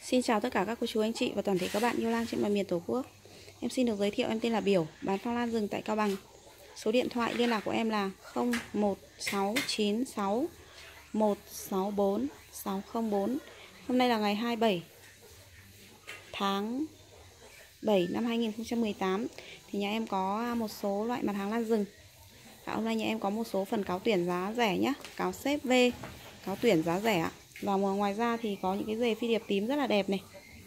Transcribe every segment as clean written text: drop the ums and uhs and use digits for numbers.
Xin chào tất cả các cô chú anh chị và toàn thể các bạn yêu lan trên mọi miền Tổ quốc. Em xin được giới thiệu, em tên là Biểu, bán phong lan rừng tại Cao Bằng. Số điện thoại liên lạc của em là 01696 164 604. Hôm nay là ngày 27 tháng 7 năm 2018. Thì nhà em có một số loại mặt hàng lan rừng. Hôm nay nhà em có một số phần cáo tuyển giá rẻ nhé, cáo xếp V, cáo tuyển giá rẻ. Và ngoài ra thì có những cái dề phi điệp tím rất là đẹp này.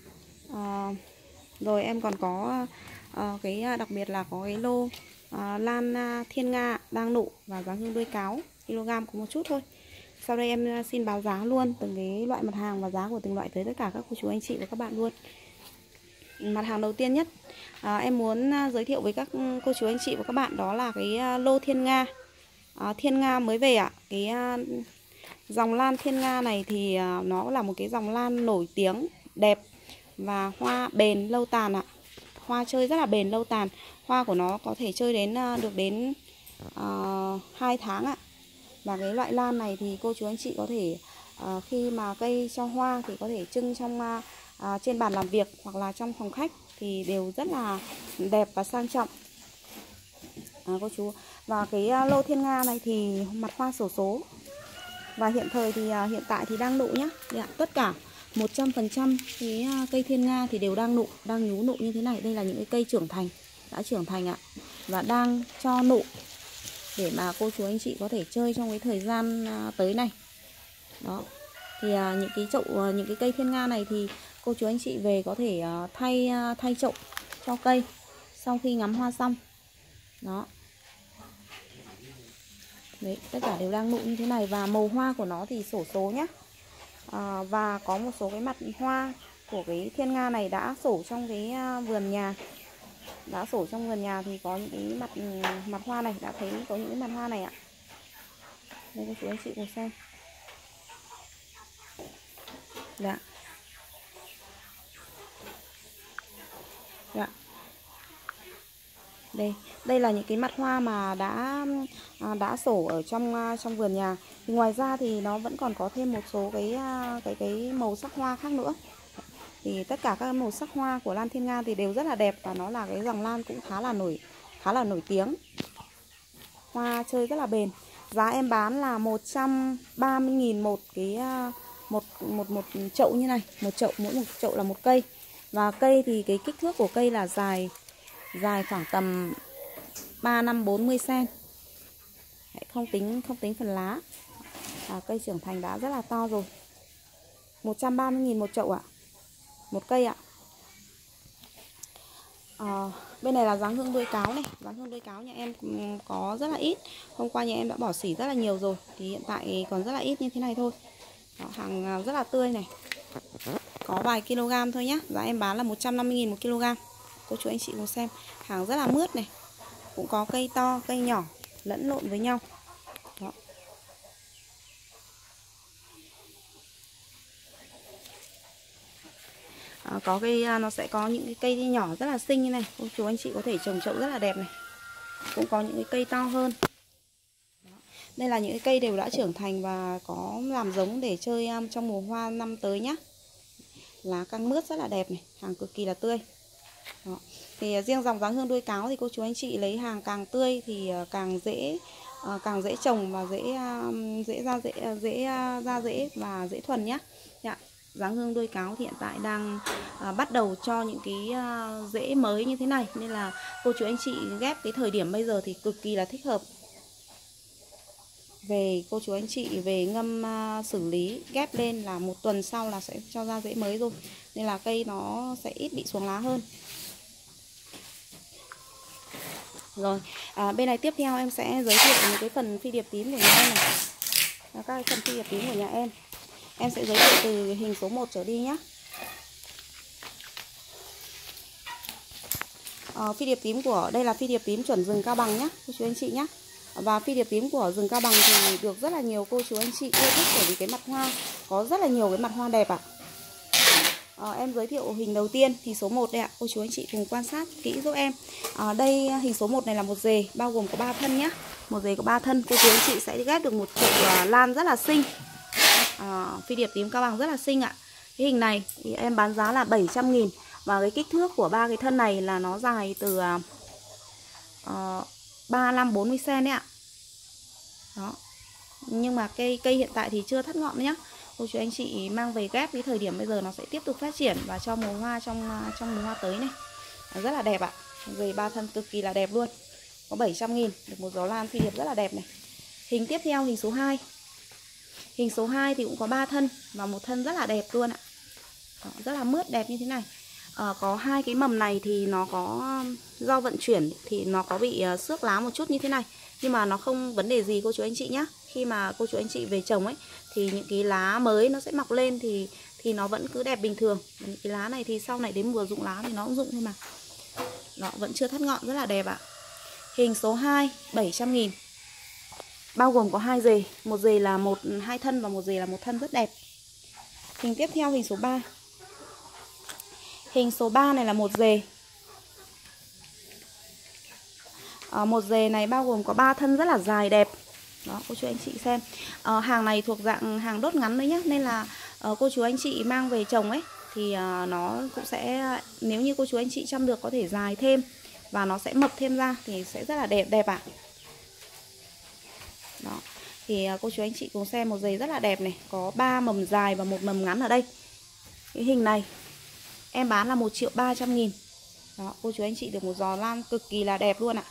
Rồi em còn có cái đặc biệt là có cái lô lan thiên nga đang nụ và giá hương đuôi cáo, kg có một chút thôi. Sau đây em xin báo giá luôn từng cái loại mặt hàng và giá của từng loại tới tất cả các cô chú anh chị và các bạn luôn. Mặt hàng đầu tiên nhất em muốn giới thiệu với các cô chú anh chị và các bạn đó là cái lô thiên nga. Thiên nga mới về ạ. Cái dòng lan thiên nga này thì nó là một cái dòng lan nổi tiếng, đẹp và hoa bền lâu tàn ạ. Hoa chơi rất là bền lâu tàn. Hoa của nó có thể chơi đến được đến 2 tháng ạ. Và cái loại lan này thì cô chú anh chị có thể khi mà cây cho hoa thì có thể trưng trong trên bàn làm việc hoặc là trong phòng khách thì đều rất là đẹp và sang trọng cô chú. Và cái lô thiên nga này thì mặt hoa xổ số. Và hiện tại thì đang nụ nhá. Tất cả 100% cái cây thiên nga thì đều đang nụ, đang nhú nụ như thế này. Đây là những cái cây trưởng thành, đã trưởng thành ạ. Và đang cho nụ để mà cô chú anh chị có thể chơi trong cái thời gian tới này. Đó. Thì những cái cây thiên nga này thì cô chú anh chị về có thể thay chậu cho cây sau khi ngắm hoa xong. Đó. Đấy, tất cả đều đang nụ như thế này. Và màu hoa của nó thì xổ số nhá. Và có một số cái mặt hoa của cái thiên nga này đã sổ trong cái vườn nhà. Đã sổ trong vườn nhà thì có những cái mặt hoa này, đã thấy có những cái mặt hoa này ạ. Đây cô chú anh chị cùng xem. Dạ. Dạ. Đây là những cái mặt hoa mà đã sổ ở trong vườn nhà. Thì ngoài ra thì nó vẫn còn có thêm một số cái màu sắc hoa khác nữa. Thì tất cả các màu sắc hoa của lan thiên nga thì đều rất là đẹp và nó là cái dòng lan cũng khá là nổi tiếng. Hoa chơi rất là bền. Giá em bán là 130.000 một cái một chậu như này, mỗi một chậu là một cây. Và cây thì cái kích thước của cây là dài khoảng tầm 35-40 cm. Không tính phần lá. Cây trưởng thành đã rất là to rồi. 130.000 một chậu ạ. Một cây ạ. Bên này là dáng hương đuôi cáo này. Dáng hương đuôi cáo nhà em có rất là ít. Hôm qua nhà em đã bỏ xỉ rất là nhiều rồi. Thì hiện tại còn rất là ít như thế này thôi. Đó, hàng rất là tươi này. Có vài kg thôi nhá. Giá em bán là 150.000 một kg. Cô chú anh chị cùng xem. Hàng rất là mướt này. Cũng có cây to, cây nhỏ lẫn lộn với nhau. Đó. Có cây nó sẽ có những cái cây nhỏ rất là xinh như này. Cô chú anh chị có thể trồng chậu rất là đẹp này. Cũng có những cái cây to hơn. Đó. Đây là những cái cây đều đã trưởng thành và có làm giống để chơi trong mùa hoa năm tới nhá. Lá căng mướt rất là đẹp này, hàng cực kỳ là tươi. Đó. Thì riêng dòng dáng hương đuôi cáo thì cô chú anh chị lấy hàng càng tươi thì càng dễ trồng và dễ ra rễ và dễ thuần nhá. Dáng hương đuôi cáo thì hiện tại đang bắt đầu cho những cái rễ mới như thế này, nên là cô chú anh chị ghép cái thời điểm bây giờ thì cực kỳ là thích hợp. Cô chú anh chị về ngâm xử lý ghép lên là 1 tuần sau là sẽ cho ra rễ mới rồi, nên là cây nó sẽ ít bị xuống lá hơn. Rồi, bên này tiếp theo em sẽ giới thiệu những cái phần phi điệp tím của nhà em này. Các phần phi điệp tím của nhà em sẽ giới thiệu từ hình số 1 trở đi nhé. Phi điệp tím của đây là phi điệp tím chuẩn rừng Cao Bằng nhé, cô chú anh chị nhé. Và phi điệp tím của rừng Cao Bằng thì được rất là nhiều cô chú anh chị yêu thích bởi vì cái mặt hoa có rất là nhiều cái mặt hoa đẹp ạ. Em giới thiệu hình đầu tiên, hình số 1 đây ạ. Cô chú anh chị cùng quan sát kỹ giúp em. Đây hình số 1 này là một dề bao gồm có 3 thân nhé. Một dề có 3 thân, cô chú anh chị sẽ ghép được một chậu lan rất là xinh. Phi điệp tím Cao Bằng rất là xinh ạ. Cái hình này thì em bán giá là 700.000. Và cái kích thước của ba cái thân này là nó dài từ 35-40 cm đấy ạ. Đó. Nhưng mà cây hiện tại thì chưa thắt ngọn nhá. Cô chú anh chị mang về ghép cái thời điểm bây giờ nó sẽ tiếp tục phát triển và cho mùa hoa trong mùa hoa tới này. Rất là đẹp ạ. Dày 3 thân cực kỳ là đẹp luôn. Có 700.000, được một gió lan phi điệp rất là đẹp này. Hình tiếp theo, hình số 2. Hình số 2 thì cũng có 3 thân và một thân rất là đẹp luôn ạ. Đó, rất là mướt đẹp như thế này. Có hai cái mầm này thì nó có do vận chuyển thì nó có bị xước lá một chút như thế này, nhưng mà nó không vấn đề gì cô chú anh chị nhé. Khi mà cô chú anh chị về trồng ấy thì những cái lá mới nó sẽ mọc lên thì nó vẫn cứ đẹp bình thường. Những cái lá này thì sau này đến mùa rụng lá thì nó cũng rụng thôi mà. Nó vẫn chưa thắt ngọn, rất là đẹp ạ. Hình số 2 700.000. Bao gồm có 2 dề, một dề là 2 thân và một dề là một thân rất đẹp. Hình tiếp theo, hình số 3. Hình số 3 này là một dề. Một dề này bao gồm có 3 thân rất là dài đẹp. Đó, cô chú anh chị xem. Hàng này thuộc dạng hàng đốt ngắn đấy nhá, nên là cô chú anh chị mang về trồng ấy thì nó cũng sẽ, nếu như cô chú anh chị chăm được, có thể dài thêm và nó sẽ mập thêm ra thì sẽ rất là đẹp ạ. Đó. Thì cô chú anh chị cùng xem một dề rất là đẹp này, có 3 mầm dài và một mầm ngắn ở đây. Cái hình này em bán là 1.300.000. Đó, cô chú anh chị được một giò lan cực kỳ là đẹp luôn ạ.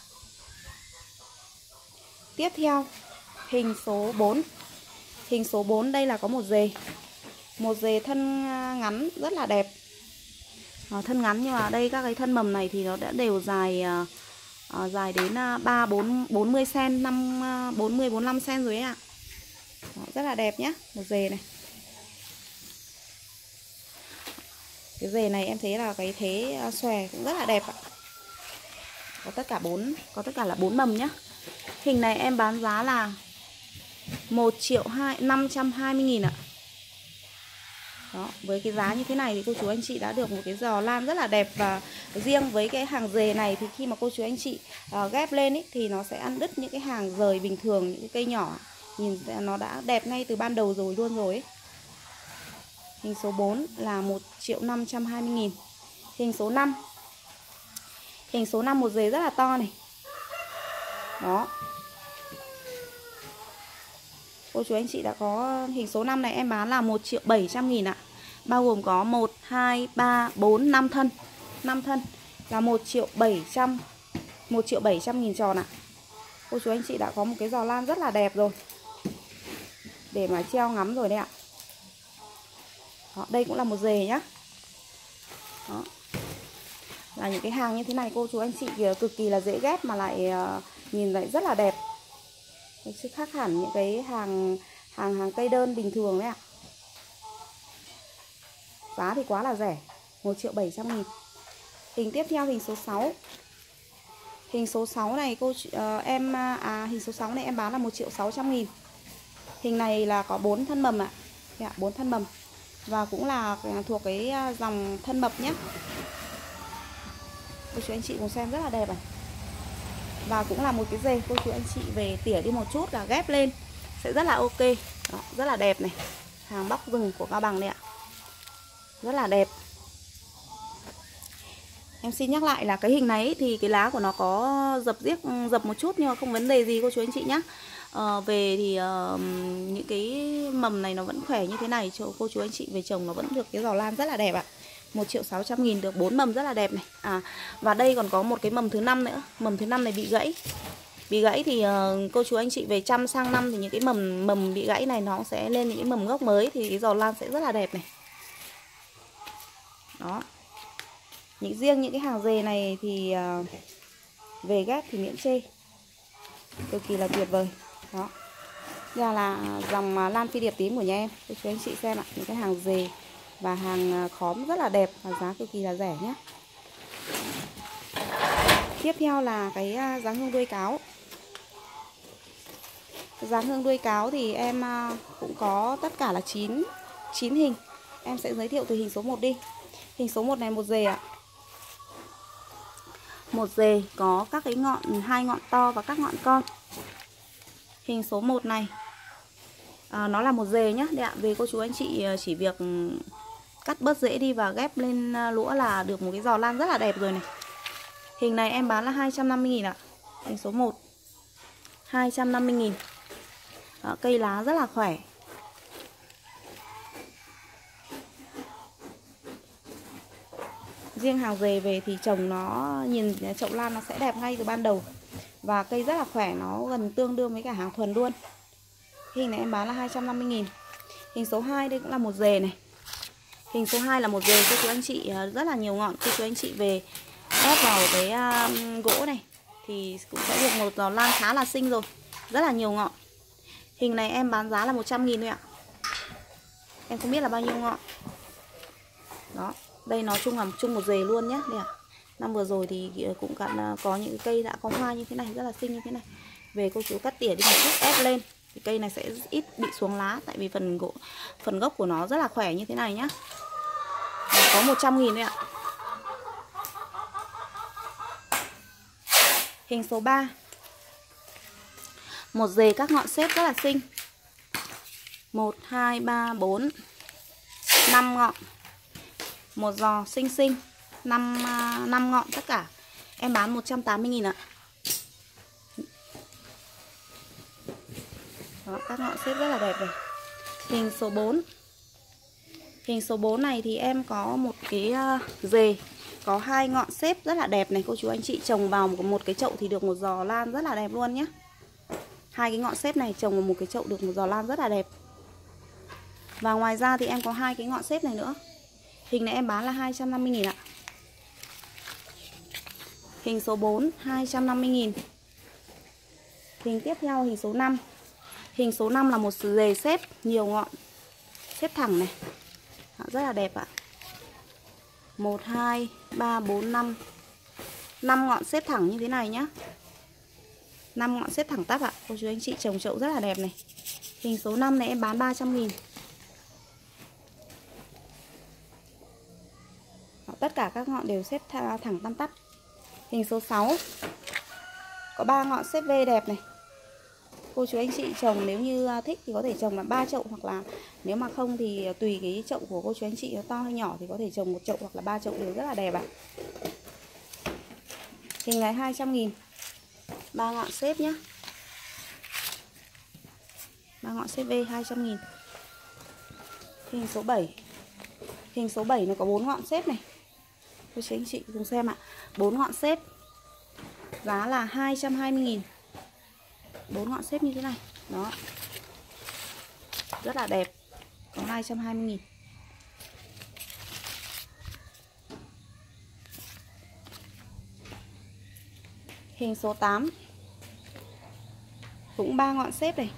Tiếp theo, hình số 4. Hình số 4 đây là có một dề. Một dề thân ngắn rất là đẹp. Thân ngắn nhưng mà đây các cái thân mầm này thì nó đã đều dài dài đến 40 cm, 45 cm rồi ấy ạ. Rất là đẹp nhé, một dề này. Cái dề này em thấy là cái thế xòe cũng rất là đẹp ạ. Có tất cả là 4 mầm nhá. Hình này em bán giá là 1.520.000 ạ. Đó, với cái giá như thế này thì cô chú anh chị đã được một cái giò lan rất là đẹp. Và riêng với cái hàng dề này thì khi mà cô chú anh chị ghép lên ý, thì nó sẽ ăn đứt những cái hàng rời bình thường, những cái cây nhỏ. Nhìn nó đã đẹp ngay từ ban đầu rồi luôn rồi ấy. Hình số 4 là 1.520.000. Hình số 5. Hình số 5 một dề rất là to này. Đó. Cô chú anh chị đã có hình số 5 này em bán là 1.700.000 ạ. Bao gồm có 1, 2, 3, 4, 5 thân. 5 thân là 1.700.000 tròn ạ. Cô chú anh chị đã có một cái giò lan rất là đẹp rồi để mà treo ngắm rồi đấy ạ. Đó, đây cũng là một dề nhá. Đó. Là những cái hàng như thế này cô chú anh chị cực kỳ là dễ ghép mà lại nhìn lại rất là đẹp. Chứ khác hẳn những cái hàng cây đơn bình thường đấy ạ. Giá thì quá là rẻ, 1.700.000. Hình tiếp theo, hình số 6. Hình số 6 này hình số 6 này em bán là 1.600.000. Hình này là có 4 thân mầm ạ. 4 thân mầm. Và cũng là thuộc cái dòng thân mập nhé. Cô chú anh chị cùng xem rất là đẹp này. Và cũng là một cái dề, cô chú anh chị về tỉa đi một chút là ghép lên sẽ rất là ok. Đó, rất là đẹp này. Hàng bóc rừng của Cao Bằng đây ạ. Rất là đẹp. Em xin nhắc lại là cái hình này thì cái lá của nó có dập một chút nhưng mà không vấn đề gì cô chú anh chị nhé. Về thì những cái mầm này nó vẫn khỏe như thế này, cho cô chú anh chị về trồng nó vẫn được cái giò lan rất là đẹp ạ. 1.600.000 được 4 mầm rất là đẹp này. Và đây còn có một cái mầm thứ 5 nữa. Mầm thứ 5 này bị gãy. Bị gãy thì cô chú anh chị về chăm sang năm thì những cái mầm bị gãy này nó sẽ lên những cái mầm gốc mới thì cái giò lan sẽ rất là đẹp này. Đó. Riêng những cái hàng dề này thì về ghép thì miễn chê, cực kỳ là tuyệt vời. Đó. Đây là dòng lan phi điệp tím của nhà em. Cô chú anh chị xem ạ, những cái hàng dề và hàng khóm rất là đẹp và giá cực kỳ là rẻ nhé. Tiếp theo là cái dáng hương đuôi cáo. Dáng hương đuôi cáo thì em cũng có tất cả là 9 hình. Em sẽ giới thiệu từ hình số 1 đi. Hình số 1 này một dề ạ. Một dề có các cái ngọn, 2 ngọn to và các ngọn con. Hình số 1 này nó là một dề nhá. Đây ạ, về cô chú anh chị chỉ việc cắt bớt rễ đi và ghép lên lũa là được một cái giò lan rất là đẹp rồi này. Hình này em bán là 250.000 ạ. Hình số 1 250.000. Cây lá rất là khỏe. Riêng hàng về về thì trồng nó nhìn chậu lan nó sẽ đẹp ngay từ ban đầu. Và cây rất là khỏe, nó gần tương đương với cả hàng thuần luôn. Hình này em bán là 250.000. Hình số 2 đây cũng là một rề này. Hình số 2 là một rề cô chú anh chị rất là nhiều ngọn. Cô chú anh chị về ép vào cái gỗ này thì cũng sẽ được một giò lan khá là xinh rồi. Rất là nhiều ngọn. Hình này em bán giá là 100.000 thôi ạ. Em không biết là bao nhiêu ngọn. Đó, đây nó chung là chung một rề luôn nhé. Đây ạ. Năm vừa rồi thì cũng có những cây đã có hoa như thế này, rất là xinh như thế này. Về cô chú cắt tỉa đi một chút ép lên thì cây này sẽ ít bị xuống lá, tại vì phần gốc của nó rất là khỏe như thế này nhá. Có 100.000 thôi ạ. Hình số 3. Một rề các ngọn xếp rất là xinh. 1 2 3 4 5 ngọn. Một giò xinh xinh. 5 ngọn tất cả. Em bán 180.000 ạ. Đó, các ngọn xếp rất là đẹp này. Hình số 4. Hình số 4 này thì em có một cái rề có 2 ngọn xếp rất là đẹp này. Cô chú anh chị trồng vào một cái chậu thì được một giò lan rất là đẹp luôn nhé. 2 cái ngọn xếp này trồng vào một cái chậu được một giò lan rất là đẹp. Và ngoài ra thì em có 2 cái ngọn xếp này nữa. Hình này em bán là 250.000 ạ. Hình số 4 250.000. Hình tiếp theo hình số 5. Hình số 5 là một rề xếp nhiều ngọn, xếp thẳng này. Rất là đẹp ạ. 1 2 3 4 5. 5 ngọn xếp thẳng như thế này nhá. 5 ngọn xếp thẳng tắp ạ. Cô chú anh chị trồng chậu rất là đẹp này. Hình số 5 này em bán 300.000. Tất cả các ngọn đều xếp thẳng tăm tắp. Hình số 6. Có 3 ngọn xếp V đẹp này. Cô chú anh chị trồng nếu như thích thì có thể trồng là 3 chậu, hoặc là nếu mà không thì tùy cái chậu của cô chú anh chị nó to hay nhỏ thì có thể trồng 1 chậu hoặc là 3 chậu đều rất là đẹp ạ. Hình này 200.000. 3 ngọn xếp nhá. 3 ngọn xếp V 200.000. Hình số 7. Hình số 7 này có 4 ngọn xếp này. Cô chú anh chị cùng xem ạ. 4 ngọn xếp. Giá là 220.000. 4 ngọn xếp như thế này. Đó. Rất là đẹp. Có 220.000. Hình số 8. Cũng 3 ngọn xếp này.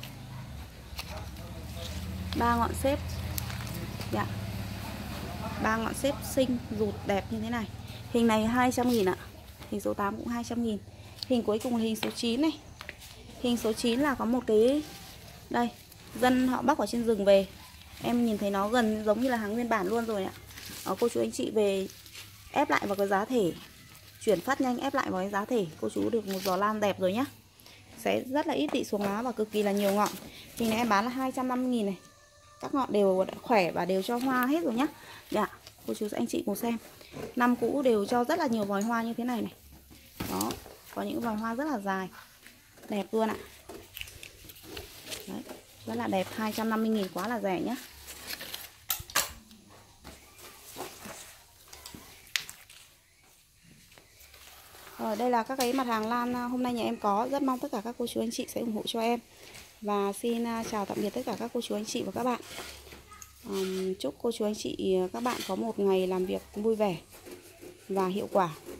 3 ngọn xếp. Dạ. 3 ngọn xếp xinh, rụt đẹp như thế này. Hình này 200.000 ạ. Hình số 8 cũng 200.000. Hình cuối cùng là hình số 9 này. Hình số 9 là có một cái đây, dân họ bắc ở trên rừng về. Em nhìn thấy nó gần giống như là hàng nguyên bản luôn rồi ạ. Cô chú anh chị về ép lại vào cái giá thể, chuyển phát nhanh ép lại vào cái giá thể, cô chú được một giò lan đẹp rồi nhá. Sẽ rất là ít bị xuống lá và cực kỳ là nhiều ngọn. Hình này em bán là 250.000 này. Các ngọn đều khỏe và đều cho hoa hết rồi nhá. Dạ, cô chú anh chị cùng xem. Năm cũ đều cho rất là nhiều vòi hoa như thế này này. Đó, có những vòi hoa rất là dài, đẹp luôn ạ. Đấy, rất là đẹp, 250.000 quá là rẻ nhá. Đây là các cái mặt hàng lan hôm nay nhà em có. Rất mong tất cả các cô chú anh chị sẽ ủng hộ cho em. Và xin chào tạm biệt tất cả các cô chú anh chị và các bạn. Chúc cô chú anh chị các bạn có một ngày làm việc vui vẻ và hiệu quả.